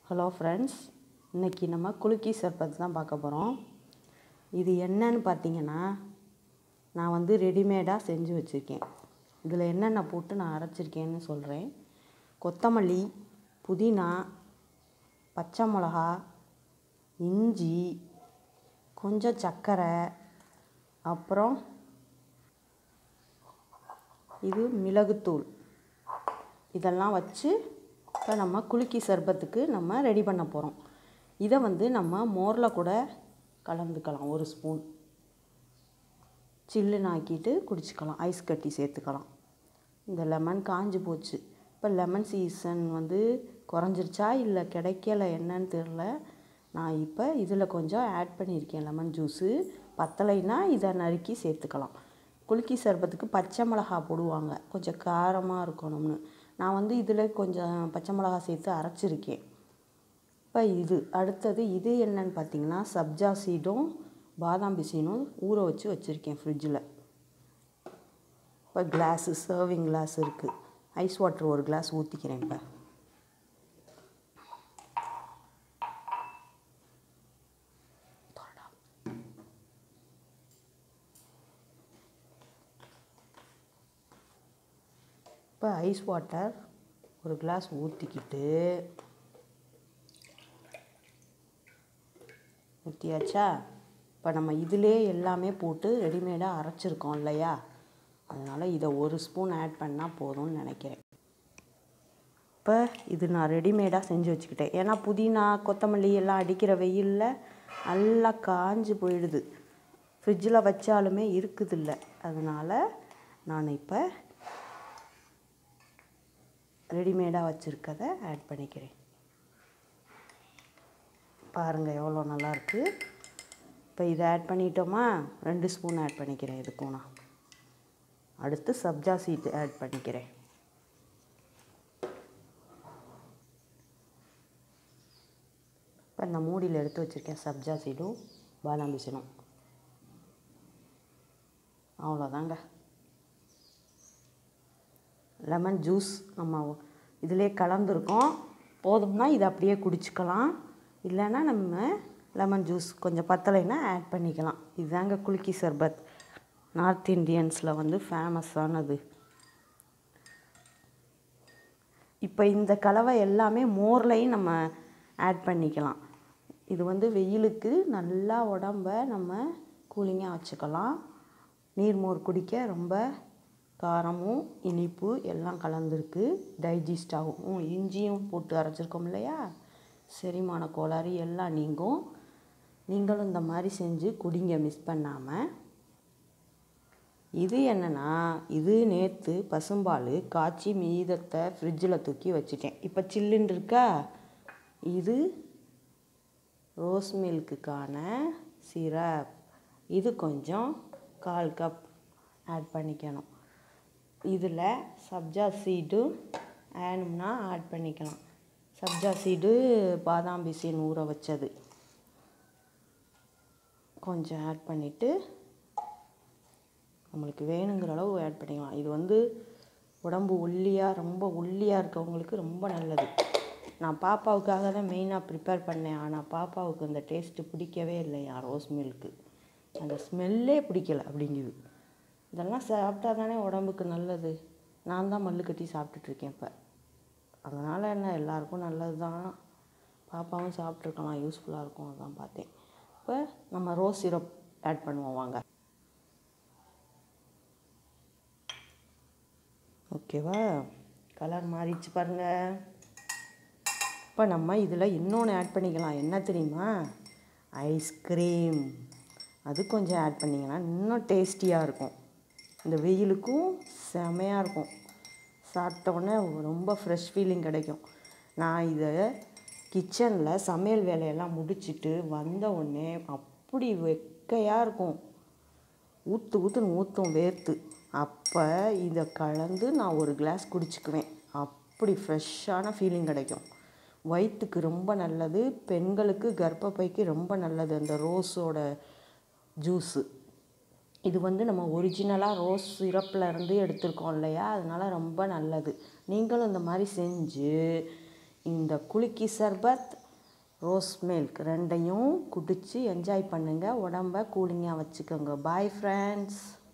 Hello friends, இன்றைக்கி நம்ம குலுக்கி சர்பத் தான் பார்க்க போகிறோம். இது என்னன்னு பார்த்தீங்கன்னா, நான் ரெடிமேடாக செஞ்சு வச்சுருக்கேன். இதில் என்னென்ன போட்டு நான் அரைச்சிருக்கேன்னு சொல்கிறேன். கொத்தமல்லி, புதினா, பச்சை மிளகா, இஞ்சி, கொஞ்சம் சர்க்கரை, அப்புறம் இது மிளகுத்தூள். இதெல்லாம் வச்சு இப்போ நம்ம குலுக்கி சர்பத்துக்கு நம்ம ரெடி பண்ண போகிறோம். இதை நம்ம மோரில் கூட கலந்துக்கலாம். ஒரு ஸ்பூன் சில்லுன்னு ஆக்கிட்டு குடிச்சிக்கலாம். ஐஸ் கட்டி சேர்த்துக்கலாம். இந்த லெமன் காஞ்சி போச்சு. இப்போ லெமன் சீசன் குறைஞ்சிருச்சா இல்லை கிடைக்கல என்னன்னு தெரில. நான் இப்போ இதில் கொஞ்சம் ஆட் பண்ணியிருக்கேன் லெமன் ஜூஸு. பத்தலைன்னா இதை நறுக்கி சேர்த்துக்கலாம். குலுக்கி சர்பத்துக்கு பச்சை மிளகா போடுவாங்க, கொஞ்சம் காரமாக இருக்கணும்னு. நான் இதில் கொஞ்சம் பச்சை மிளகா சேர்த்து அரைச்சிருக்கேன். இப்போ அடுத்தது இது என்னன்னு பார்த்தீங்கன்னா, சப்ஜா சீடும் பாதாம் பிசினும் ஊற வச்சு வச்சுருக்கேன் ஃப்ரிட்ஜில். இப்போ கிளாஸு சர்விங் கிளாஸ் இருக்குது. ஐஸ் வாட்டர் ஒரு கிளாஸ் ஊற்றிக்கிறேன். இப்போ ஐஸ் வாட்டர் ஒரு கிளாஸ் ஊற்றியாச்சா? இப்போ நம்ம இதிலே எல்லாமே போட்டு ரெடிமேடாக அரைச்சிருக்கோம் இல்லையா, அதனால் இதை ஒரு ஸ்பூன் ஆட் பண்ணால் போதும்னு நினைக்கிறேன். இப்போ இது நான் ரெடிமேடாக செஞ்சு வச்சுக்கிட்டேன். ஏன்னா புதினா, கொத்தமல்லி எல்லாம் அடிக்கிற வெயிலில் நல்லா காஞ்சி போயிடுது. ஃப்ரிட்ஜில் வச்சாலுமே இருக்குதில்ல. அதனால் நான் இப்போ ரெடிமேடாக வச்சுருக்கதை ஆட் பண்ணிக்கிறேன். பாருங்கள் எவ்வளோ நல்லாயிருக்கு. இப்போ இதை ஆட் பண்ணிட்டோமா, 2 ஸ்பூன் ஆட் பண்ணிக்கிறேன். இதுக்கும் நான் அடுத்து சப்ஜா சீட் ஆட் பண்ணிக்கிறேன். இப்போ இந்த மூடியில் எடுத்து வச்சுருக்கேன் சப்ஜா சீடும் பாதாம் பிசினும். அவ்வளோதாங்க. லெமன் ஜூஸ் நம்ம இதிலே கலந்துருக்கோம். போதும்னா இதை அப்படியே குடிச்சிக்கலாம். இல்லைன்னா நம்ம லெமன் ஜூஸ் கொஞ்சம் பத்தலைன்னா ஆட் பண்ணிக்கலாம். இதுதாங்க குலுக்கி சர்பத். நார்த் இண்டியன்ஸில் ஃபேமஸானது. இப்போ இந்த கலவை எல்லாமே மோர்லையும் நம்ம ஆட் பண்ணிக்கலாம். இது வெயிலுக்கு நல்லா உடம்ப நம்ம கூலிங்காக வச்சுக்கலாம். நீர்மோர் குடிக்க ரொம்ப காரமும் இனிப்பு எல்லாம் கலந்துருக்கு. டைஜஸ்ட் ஆகும். இஞ்சியும் போட்டு அரைச்சிருக்கோம் இல்லையா, செரிமான கோளாறு எல்லாம் நீங்கும். நீங்களும் இந்த மாதிரி செஞ்சு குடிங்க மிஸ் பண்ணாமல். இது என்னென்னா, இது நேற்று பசும்பால் காய்ச்சி மீதத்தை ஃப்ரிட்ஜில் தூக்கி வச்சுட்டேன். இப்போ சில்லுன்னு இருக்கா. இது ரோஸ் மில்க்குக்கான சிரப். இது கொஞ்சம் 1/4 கப் ஆட் பண்ணிக்கணும். இதில் சப்ஜா சீடு வேணும்னா ஆட் பண்ணிக்கலாம். சப்ஜா சீடு பாதாம் பிசின் ஊற வச்சது கொஞ்சம் ஆட் பண்ணிவிட்டு நம்மளுக்கு வேணுங்கிற அளவு ஆட் பண்ணிக்கலாம். இது உடம்பு ஒல்லியாக, ரொம்ப ஒல்லியாக இருக்கவங்களுக்கு ரொம்ப நல்லது. நான் பாப்பாவுக்காக தான் மெயினாக ப்ரிப்பேர் பண்ணேன். ஆனால் பாப்பாவுக்கு அந்த டேஸ்ட்டு பிடிக்கவே இல்லையா, ரோஸ் மில்க்கு. அந்த ஸ்மெல்லே பிடிக்கல அப்படிங்குது. இதெல்லாம் சாப்பிட்டா தானே உடம்புக்கு நல்லது. நான் தான் மல்லு கட்டி சாப்பிட்டுட்ருக்கேன் இப்போ. அதனால் என்ன, எல்லாருக்கும் நல்லது தான். பாப்பாவும் சாப்பிட்ருக்கலாம், யூஸ்ஃபுல்லாக இருக்கும். அதான் பார்த்தேன். இப்போ நம்ம ரோஸ் சிரப் ஆட் பண்ணுவோம் வாங்க. ஓகேவா, கலர் மாறிடுச்சு பாருங்கள். இப்போ நம்ம இதில் இன்னொன்று ஆட் பண்ணிக்கலாம். என்ன தெரியுமா, ஐஸ்கிரீம். அது கொஞ்சம் ஆட் பண்ணிங்கன்னா இன்னும் டேஸ்டியாக இருக்கும். இந்த வெயிலுக்கும் செமையாக இருக்கும். சாப்பிட்டோன்னே ரொம்ப ஃப்ரெஷ் ஃபீலிங் கிடைக்கும். நான் இதை கிச்சனில் சமையல் வேலையெல்லாம் முடிச்சுட்டு வந்த உடனே அப்படி வெக்கையாக இருக்கும். ஊற்றுன்னு ஊற்றும் வேர்த்து. அப்போ இதை கலந்து நான் ஒரு கிளாஸ் குடிச்சுக்குவேன். அப்படி ஃப்ரெஷ்ஷான ஃபீலிங் கிடைக்கும். வயிற்றுக்கு ரொம்ப நல்லது. பெண்களுக்கு கர்ப்பப்பைக்கு ரொம்ப நல்லது அந்த ரோஸோட ஜூஸு. இது நம்ம ஒரிஜினலாக ரோஸ் சிரப்பில் இருந்து எடுத்துருக்கோம் இல்லையா, அதனால் ரொம்ப நல்லது. நீங்களும் இந்த மாதிரி செஞ்சு இந்த குலுக்கி சர்பத், ரோஸ் மில்க் ரெண்டையும் குடித்து என்ஜாய் பண்ணுங்கள். உடம்ப கூலிங்காக வச்சுக்கோங்க. Bye friends.